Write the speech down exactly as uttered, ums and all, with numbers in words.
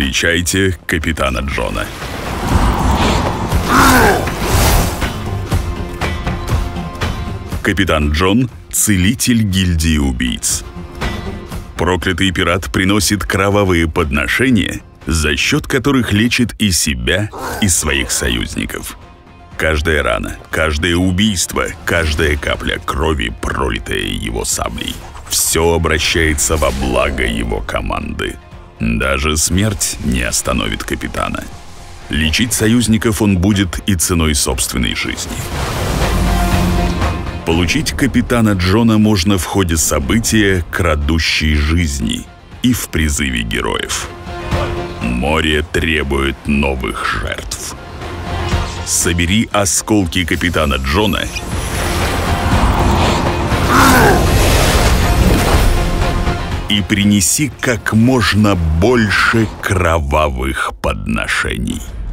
Встречайте капитана Джона. Капитан Джон – целитель гильдии убийц. Проклятый пират приносит кровавые подношения, за счет которых лечит и себя, и своих союзников. Каждая рана, каждое убийство, каждая капля крови, пролитая его саблей – все обращается во благо его команды. Даже смерть не остановит капитана. Лечить союзников он будет и ценой собственной жизни. Получить капитана Джона можно в ходе события «Крадущей жизни» и в призыве героев. Море требует новых жертв. Собери осколки капитана Джона и принеси как можно больше кровавых подношений.